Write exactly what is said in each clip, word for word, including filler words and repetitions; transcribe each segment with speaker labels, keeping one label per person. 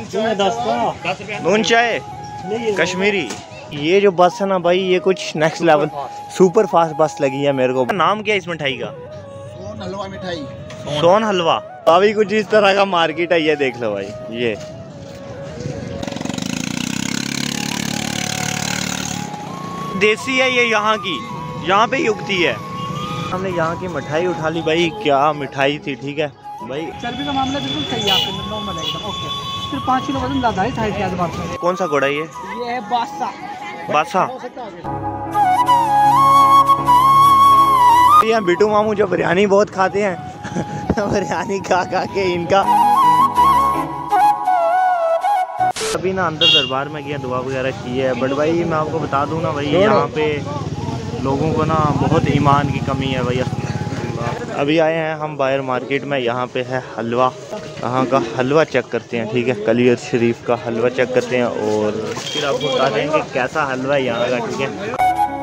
Speaker 1: नून चाय कश्मीरी। ये जो बस है ना भाई, ये कुछ नेक्स्ट लेवल सुपर फास्ट बस लगी है मेरे को। नाम क्या है इस मिठाई का?
Speaker 2: सोन हलवा मिठाई।
Speaker 1: सोन हलवा। अभी कुछ इस तरह का मार्केट है, ये देख लो भाई। ये देसी है, ये यहाँ की, यहाँ पे उगती है। हमने यहाँ की मिठाई उठा ली भाई। क्या मिठाई थी, ठीक है भाई।
Speaker 3: चर्बी का मामला बिल्कुल सही है आपके, नॉर्मल है एकदम ओके। सिर्फ पाँच किलो वजन ज़्यादा है साइड के एतबार से।
Speaker 1: कौन सा घोड़ा ये?
Speaker 3: ये है बादशाह।
Speaker 1: बादशाह। यहाँ बिट्टू मामू जो बिरयानी बहुत खाते हैं बिरयानी खा खा के इनका। अभी ना अंदर दरबार में गया, दुआ वगैरह की है। बट भाई मैं आपको बता दूं ना भाई, यहाँ पे लोगों को ना बहुत ईमान की कमी है भाई। अभी आए हैं हम बाहर मार्केट में, यहाँ पे है हलवा। यहाँ का हलवा चेक करते हैं, ठीक है। कलियर शरीफ का हलवा चेक करते हैं और फिर आपको बता देंगे कैसा हलवा है यहाँ का, ठीक है।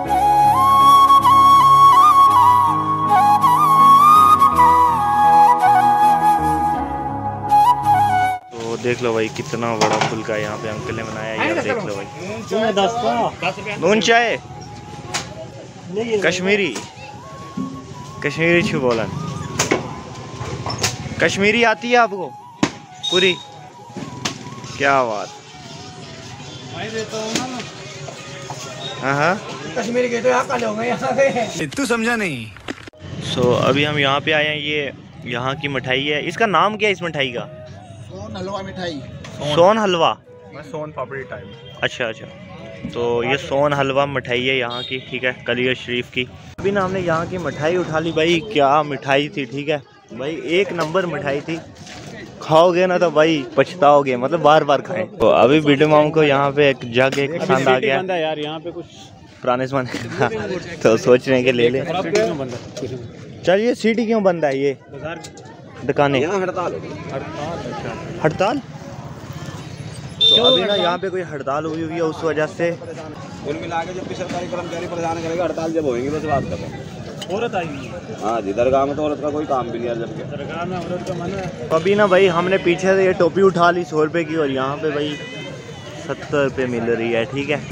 Speaker 1: तो देख लो भाई कितना बड़ा फुल्का यहाँ पे अंकल ने बनाया है, ये देख लो भाई। नून चाय कश्मीरी। कश्मीरी छू बोलन। कश्मीरी आती है आपको पूरी? क्या बात। हाँ
Speaker 3: कश्मीरी के तो यहाँ काले होंगे यहाँ पे।
Speaker 1: तू समझा नहीं। सो so, अभी हम यहाँ पे आए हैं। ये यहाँ की मिठाई है। इसका नाम क्या है इस मिठाई का?
Speaker 2: सोन हलवा मिठाई।
Speaker 1: सोन हलवा।
Speaker 2: सोन पापड़ी टाइप।
Speaker 1: अच्छा अच्छा। तो ये सोन हलवा मिठाई है यहाँ की, ठीक है, कलियर शरीफ की। अभी ना हमने यहाँ की मिठाई उठा ली भाई। क्या मिठाई थी, ठीक है भाई, एक नंबर मिठाई थी। खाओगे ना तो भाई पछताओगे, मतलब बार बार खाएं। तो अभी बिट्टू मामू को यहाँ पे एक जग एक पसंद आ गया
Speaker 4: यार। यहाँ पे कुछ
Speaker 1: पुराने जमाने तो सोच रहे हैं कि ले ले। चलिए सीटी क्यों बंद है ये दुकानें?
Speaker 2: हड़ताल
Speaker 1: हड़ताल। तो अभी ना यहाँ पे कोई हड़ताल हुई हुई है, उस वजह से
Speaker 2: कुल मिला के जब भी सरकारी कर्मचारी परेशान करेगा, हड़ताल जब होगी बस बात करें।
Speaker 4: औरत आई।
Speaker 2: हाँ जी, दरगाह में तो औरत का कोई काम भी नहीं है। जब
Speaker 4: दरगाह में औरत का मन है।
Speaker 1: तो अभी ना भाई हमने पीछे से ये टोपी उठा ली सौ रुपये की, और यहाँ पे भाई सत्तर रुपये मिल रही है, ठीक है।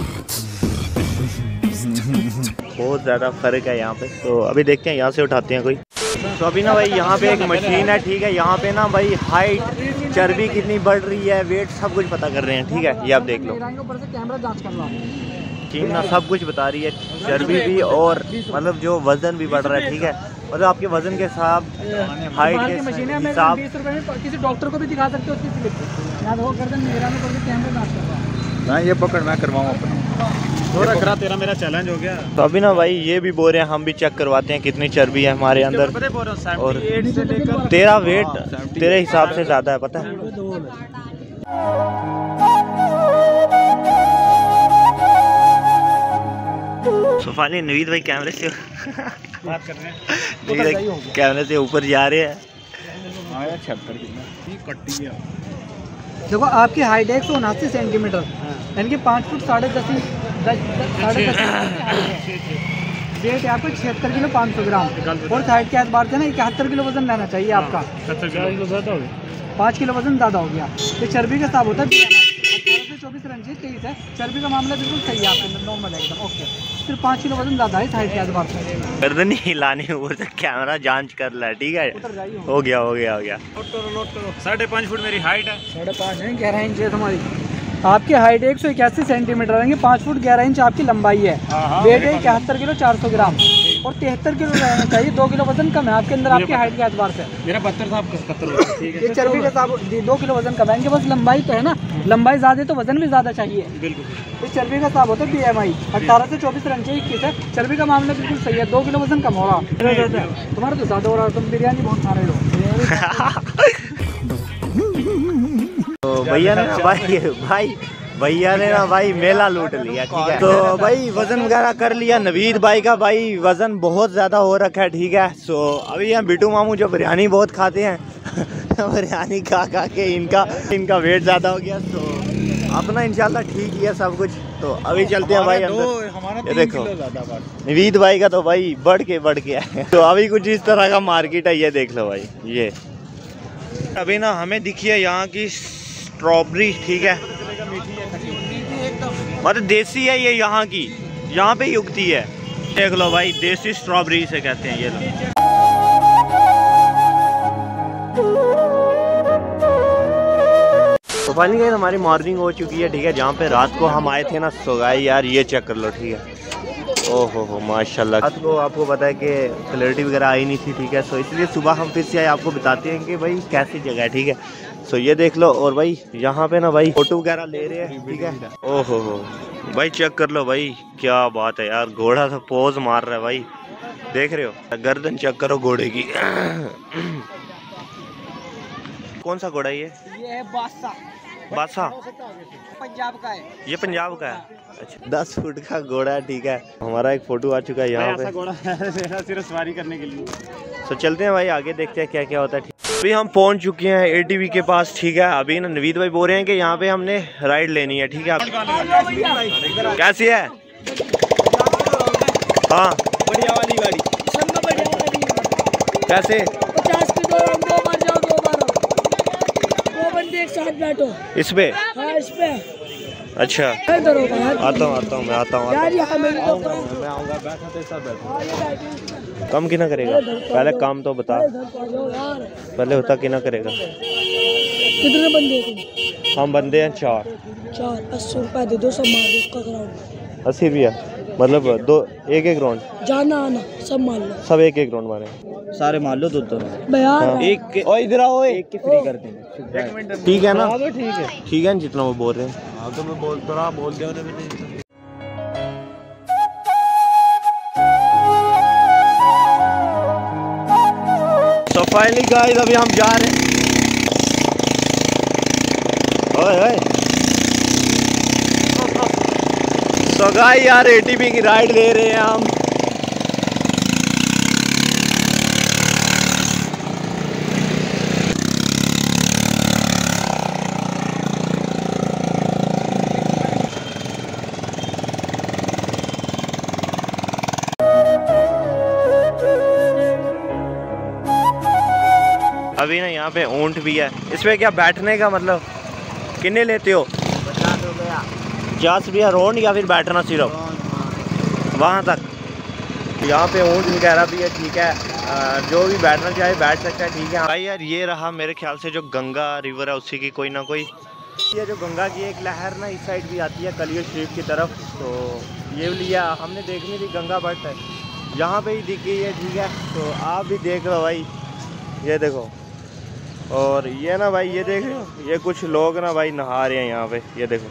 Speaker 1: बहुत ज़्यादा फ़र्क है यहाँ पे। तो अभी देखते हैं यहाँ से उठाते हैं कोई। तो अभी ना भाई यहाँ पे एक मशीन है, ठीक है। यहाँ पे ना भाई हाइट, चर्बी कितनी बढ़ रही है, वेट सब कुछ पता कर रहे हैं, ठीक है। ये आप देख लो,
Speaker 3: कैमरा जांच कर लो।
Speaker 1: टीम ना सब कुछ बता रही है, चर्बी भी और मतलब जो वजन भी बढ़ रहा है, ठीक है। मतलब आपके वजन के हिसाब, हाइट के हिसाब।
Speaker 3: बीस रुपए में किसी डॉक्टर को भी दिखा सकते हो उसकी स्लिप। याद हो गर्दन मेरा में करके कैमरा जांच कर रहा।
Speaker 2: मैं ये पकड़ मैं करवाऊँ अपना।
Speaker 4: थोड़ा खरा तेरा मेरा चैलेंज हो गया।
Speaker 1: तो अभी ना भाई ये भी बोल रहे हैं, हम भी चेक करवाते हैं कितनी चर्बी है हमारे अंदर। और तेरा वेट तेरे हिसाब से ज़्यादा है, पता है। तो फाइनली नवीद भाई कैमरे से
Speaker 4: बात कर रहे हैं,
Speaker 1: कैमरे से ऊपर जा रहे हैं।
Speaker 3: देखो आपकी हाइट है एक सौ उनासी सेंटीमीटर, यानी कि पाँच फुट साढ़े दस साढ़े दस वेट है आपको छिहत्तर किलो पाँच सौ ग्राम। और साइड के एतबार से ना इकहत्तर किलो वजन रहना चाहिए आपका। पाँच किलो वजन ज़्यादा हो गया। तो चर्बी का हिसाब होता है अठारह से चौबीस रंजी तेईस है। चर्बी का मामला बिल्कुल सही है आपके, नॉर्मल है एकदम ओके। सिर्फ पाँच किलो वजन ज़्यादा है साइड के एतबार से।
Speaker 1: गर्दन ही हिलानी है, ऊपर से कैमरा जांच कर ला, ठीक है। हो गया हो गया हो गया।
Speaker 4: साढ़े पाँच फुट मेरी हाइट है।
Speaker 3: साढ़े पाँच है, ग्यारह इंच है तुम्हारी। आपकी हाइट एक सौ इक्यासी सेंटीमीटर रहेंगे, पाँच फुट ग्यारह इंच आपकी लंबाई है। वेट है इकहत्तर किलो चार सौ ग्राम और तिहत्तर किलो रहना चाहिए। दो किलो वजन कम है आपके अंदर आपकी हाइट के एतबार से।
Speaker 4: मेरा बहत्तर था, इकहत्तर, ठीक है।
Speaker 3: ये चर्बी के साथ दो किलो वजन कम है, इनके बस लंबाई तो है ना, लंबाई ज़्यादा है तो वजन भी ज़्यादा चाहिए।
Speaker 4: बिल्कुल।
Speaker 3: इस चर्बी का हिसाब होता है बी एम आई अठारह से चौबीस रन चाहिए इक्कीस है। चर्बी का मामला बिल्कुल सही है, दो किलो वजन कम हो रहा। तुम्हारा तो ज़्यादा हो रहा है, तुम बिरयानी बहुत खा रहे हो।
Speaker 1: तो भैया ने भाई भाई भैया ने ना भाई मेला लूट लिया, ठीक है। तो भाई वजन वगैरह कर लिया नवीद भाई का। भाई वजन बहुत ज़्यादा हो रखा है, ठीक है। सो अभी यहाँ बिट्टू मामू जो बिरयानी बहुत खाते हैं बिरयानी खा खा के इनका इनका वेट ज़्यादा हो गया। तो अपना इंशाल्लाह ठीक ही है सब कुछ। तो अभी चलते हैं भाई अंदर। ये देखो नवीद भाई का तो भाई बढ़ के बढ़ के है। तो अभी कुछ इस तरह का मार्केट है, ये देख लो भाई। ये अभी ना हमें दिखी है यहाँ की स्ट्रॉबेरी, ठीक है, मतलब देसी है ये, यहाँ की, यहाँ पे ही उगती है। देख लो भाई, देसी स्ट्रॉबेरी से कहते हैं ये लोग। तो फाइनली गाइस हमारी मॉर्निंग हो चुकी है, ठीक है, जहाँ पे रात को हम आए थे ना। सो गाइस यार ये चेक कर लो, ठीक है, ओहो हो माशाल्लाह। रात को आपको पता है कि क्लैरिटी वगैरह आई नहीं थी, ठीक है, सो इसलिए सुबह हम फिर से आए, आपको बताते हैं कि भाई कैसी जगह है, ठीक है। सो ये देख लो, और भाई यहाँ पे ना भाई फोटो वगैरह ले रहे हैं, ठीक है। ओहो हो भाई चेक कर लो भाई, क्या बात है यार, घोड़ा तो पोज मार रहा है भाई, देख रहे हो, गर्दन चेक करो घोड़े की। कौन सा घोड़ा ये?
Speaker 3: ये है बादशाह।
Speaker 1: बादशाह
Speaker 3: पंजाब का है
Speaker 1: ये, पंजाब का है। अच्छा, दस फुट का घोड़ा, ठीक है। हमारा एक फोटो आ चुका है यहाँ पे,
Speaker 4: घोड़ा सिर्फ सवारी करने के लिए।
Speaker 1: तो चलते हैं भाई आगे, देखते हैं क्या क्या होता है। अभी हम पहुंच चुके हैं एटीवी के पास, ठीक है। अभी ना नवीद भाई बोल रहे हैं कि यहाँ पे हमने राइड लेनी है, ठीक है। कैसी है? हाँ
Speaker 2: बढ़िया वाली गाड़ी,
Speaker 1: कैसे?
Speaker 3: पचास की दो दो बार जाओ, दो बार दो बंदे एक साथ बैठो इस पे। हाँ इस पे।
Speaker 1: अच्छा आता हूँ आता हूँ मैं आता हूँ
Speaker 3: यार यहाँ मेरी तो
Speaker 2: मैं आऊँगा, बैठा तो सब बैठा।
Speaker 1: कम कितना करेगा? पहले काम तो बता, पहले होता कितना करेगा?
Speaker 3: कितने बंदे तुम?
Speaker 1: हम बंदे हैं चार।
Speaker 3: चार अस्सी रुपए दे दो, सब मार दो उसका ग्राउंड।
Speaker 1: अस्सी रुपया मतलब दो, एक एक राउंड
Speaker 3: जाना आना सब मान लो,
Speaker 1: सब एक एक राउंड मारे,
Speaker 2: सारे मान लो दो दो
Speaker 3: यार।
Speaker 2: एक
Speaker 1: ओ इधर आओ,
Speaker 2: एक के फ्री कर देंगे,
Speaker 1: ठीक है ना?
Speaker 2: ठीक है
Speaker 1: ठीक है जितना वो बोल रहे हैं।
Speaker 2: हाँ तो मैं बोल तो रहा, बोल दिया उन्होंने।
Speaker 1: तो फाइनली गाइस अभी हम जा रहे हैं। ओए ओए तो गाइस यार एटीवी की राइड ले रहे हैं हम। अभी ना यहाँ पे ऊंट भी है, इसमें क्या बैठने का मतलब कितने लेते हो?
Speaker 2: पचास रुपया
Speaker 1: पचास रुपया रोड या फिर बैठना सिर्फ वहाँ तक? यहाँ पे ऊंट वगैरह भी है, ठीक है, जो भी बैठना चाहे बैठ सकता है, ठीक है भाई। यार ये रहा मेरे ख्याल से जो गंगा रिवर है उसी की कोई ना कोई, ये जो गंगा की एक लहर ना इस साइड भी आती है कलियर शरीफ की तरफ। तो ये लिया हमने, देखनी थी गंगा बट यहाँ पे ही दिख गई है, ठीक है। तो आप भी देख लो भाई, ये देखो, और ये ना भाई ये देख रहे हो, ये कुछ लोग ना भाई नहा रहे हैं यहाँ पे, ये देखो।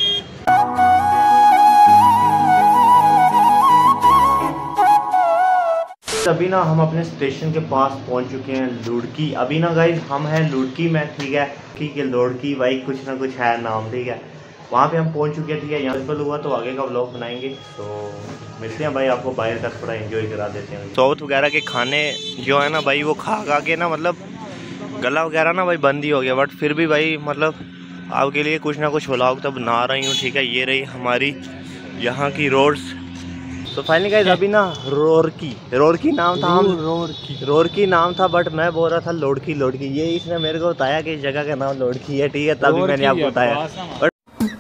Speaker 1: अभी ना हम अपने स्टेशन के पास पहुंच चुके हैं, लुड़की। अभी ना गाइस हम हैं लुड़की में, ठीक है, की लुड़की भाई कुछ ना कुछ है नाम, ठीक है। वहाँ पे हम पहुंच चुके हैं, ठीक है। यहाँ पर हुआ तो आगे का व्लॉग बनाएंगे, तो मिलते हैं भाई, आपको बाहर तक थोड़ा एंजॉय करा देते हैं। साउथ वगैरह के खाने जो है ना भाई, वो खा खा के ना मतलब गला वगैरह ना भाई बंद ही हो गया, बट फिर भी भाई मतलब आपके लिए कुछ ना कुछ व्लॉग तो बना रही हूँ, ठीक है। ये रही हमारी यहाँ की रोड्स। तो फाइनली गाइस अभी ना रोरकी रोरकी नाम था, हम रोरकी रोरकी नाम था, बट मैं बोल रहा था लोड़की लोड़की। ये इसने मेरे को बताया कि इस जगह का नाम लोड़की है, ठीक है, तभी मैंने आपको बताया। बट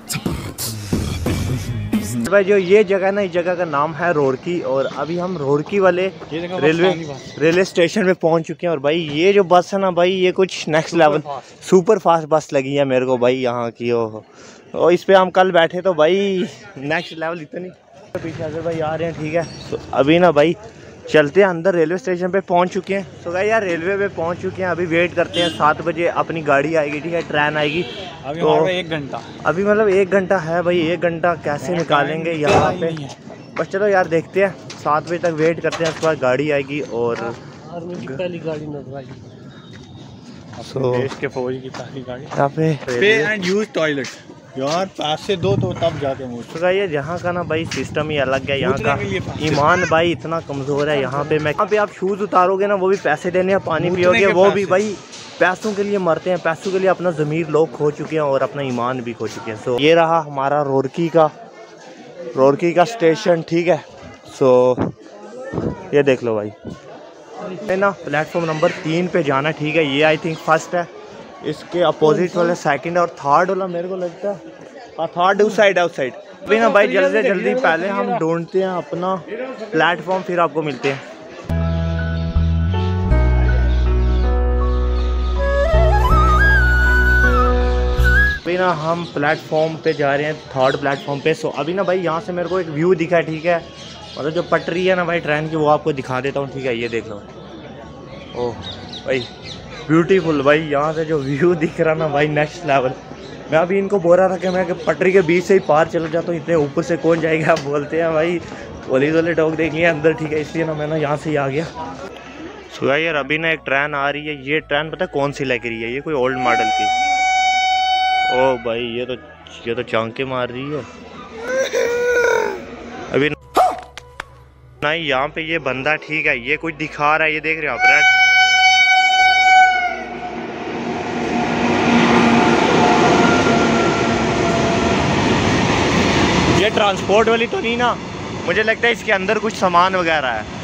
Speaker 1: भाई जो ये जगह ना, इस जगह का नाम है रोरकी, और अभी हम रोरकी वाले रेलवे रेलवे स्टेशन पे पहुंच चुके हैं। और भाई ये जो बस है ना भाई, ये कुछ नेक्स्ट लेवल सुपर फास्ट बस लगी है मेरे को भाई यहाँ की। ओ और इस पे हम कल बैठे तो भाई नेक्स्ट लेवल इतनी पीछे अगर भाई आ रहे हैं, ठीक है। तो अभी ना भाई चलते हैं अंदर, रेलवे स्टेशन पे पहुंच चुके हैं। तो भाई यार रेलवे पे पहुंच चुके हैं, अभी वेट करते हैं, सात बजे अपनी गाड़ी आएगी, ठीक है, ट्रेन आएगी।
Speaker 4: अभी
Speaker 1: तो
Speaker 4: एक घंटा
Speaker 1: अभी मतलब एक घंटा है भाई, एक घंटा कैसे निकालेंगे यहाँ पे, बस चलो यार देखते हैं, सात बजे तक वेट करते हैं, उसके बाद गाड़ी आएगी। और
Speaker 3: पहली गाड़ी में
Speaker 1: सो
Speaker 4: देश के फौज की पहली गाड़ी,
Speaker 1: यहाँ पे
Speaker 2: पे एंड यूज टॉयलेट यार, पास से दो तो तब जाके मुझ
Speaker 1: तो ये यहाँ का ना भाई सिस्टम ही अलग है, यहाँ का ईमान भाई इतना कमज़ोर है। यहाँ पे मैं यहाँ पे आप शूज़ उतारोगे ना, वो भी पैसे देने हैं, पानी पियोगे वो भी भाई पैसों के लिए मरते हैं, पैसों के लिए अपना ज़मीर लोग खो चुके हैं और अपना ईमान भी खो चुके हैं। सो ये रहा हमारा रोरकी का रोरकी का स्टेशन, ठीक है। सो ये देख लो भाई, है ना, प्लेटफॉर्म नंबर तीन पे जाना, ठीक है। ये आई थिंक फर्स्ट है, इसके अपोजिट वाले सेकंड और थर्ड वाला मेरे को लगता है, हाँ थर्ड उस साइड है, उस साइड। अभी ना भाई जल्दी से जल्दी पहले हम ढूंढते हैं अपना प्लेटफॉर्म, फिर आपको मिलते हैं। अभी ना हम प्लेटफॉर्म पे जा रहे हैं, थर्ड प्लेटफॉर्म पे। सो अभी ना भाई यहाँ से मेरे को एक व्यू दिखा है, ठीक है, मतलब जो पटरी है ना भाई ट्रेन की, वो आपको दिखा देता हूँ, ठीक है, ये देख लो। ओह भाई ब्यूटीफुल भाई, यहाँ से जो व्यू दिख रहा ना भाई नेक्स्ट लेवल। मैं अभी इनको बोल रहा था कि मैं कि पटरी के बीच से ही पार चला जाता हूँ, इतने ऊपर से कौन जाएगा। आप बोलते हैं भाई पुलिस वाले डॉग देख लिए अंदर, ठीक है, इसलिए ना मैं ना यहाँ से ही आ गया। सो यार अभी ना एक ट्रेन आ रही है, ये ट्रेन पता है कौन सी लग रही है, ये कोई ओल्ड मॉडल की। ओ भाई ये तो ये तो चांके मार रही है। अभी नहीं यहाँ पे ये बंदा, ठीक है, ये कुछ दिखा रहा है, ये देख रहे हो आप, रेड। ये ट्रांसपोर्ट वाली तो नहीं ना, मुझे लगता है इसके अंदर कुछ सामान वगैरह है।